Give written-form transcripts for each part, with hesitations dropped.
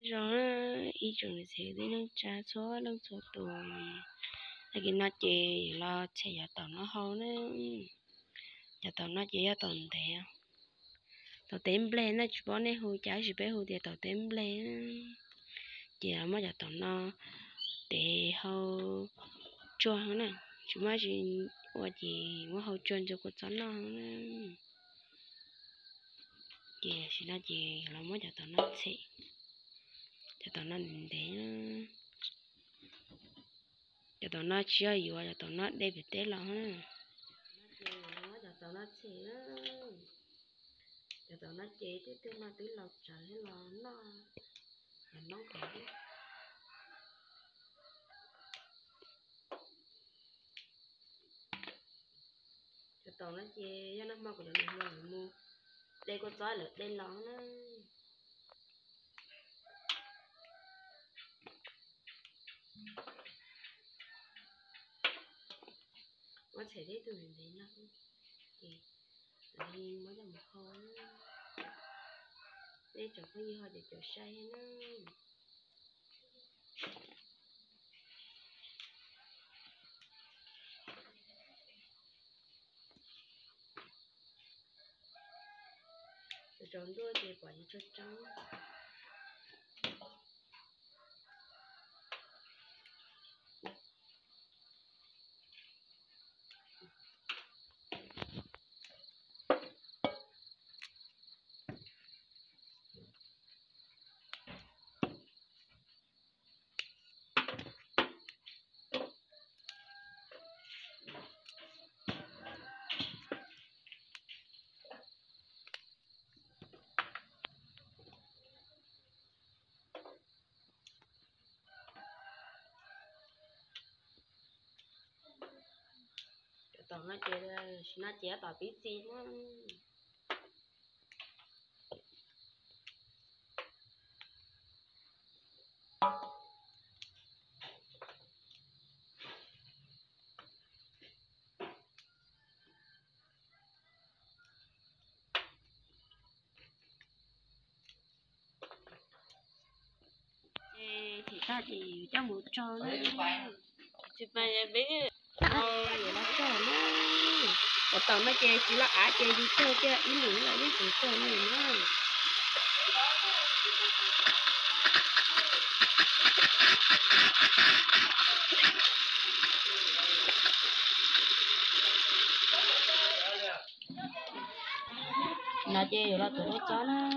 rồi ý chúng sẽ đi nâng số tù là cái nó chỉ lo chạy giờ tàu nó hâu nữa giờ tàu nó chỉ giờ tuần thế tàu tem ble nó chỉ bỏ này hồ trái chỉ bé hồ thì tàu tem ble chỉ là mới giờ tàu nó để hâu cho nè chúng mà chỉ qua chỉ mua hậu chuẩn cho cuộc sống nó chỉ là chỉ là mới cho tao nó sẽ cho tao nó để cho tao nó chơi gì cho tao nó để bị té lắm nó cho tao nó sẽ cho tao nó chế tới nó tới lọc trời nó khỏi cho tao nó chế cho nó mọc được mình mua đây có gió lửa đây lóng nó nó sẽ đi từ mình đến nó thì mới là một khâu đây chẳng có gì họ để chỗ say nó tròn đuôi thì quả cho trắng tao nó chế tao biết gì nó thì ta chỉ cho một trò nữa thì mày biết vậy nó cho nó còn tao nó chơi chỉ là chơi đi chơi ý nghĩa là đi chơi này nữa nó chơi rồi là tụi nó chó nó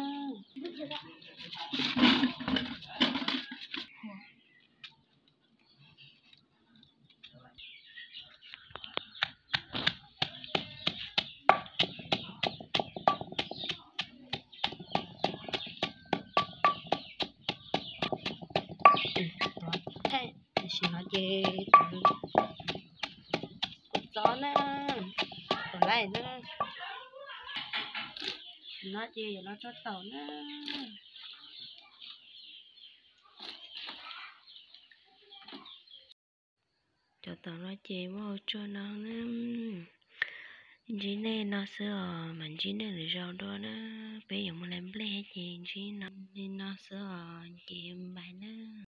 thế thì nó chơi chó nó còn lại nó chơi rồi nó cho tàu nó cho tao nó chơi mà cho nó chỉ nên nó sửa mình chỉ nên được rau đó nó bây giờ mình làm play thì chỉ nó nên nó sửa chị bài nó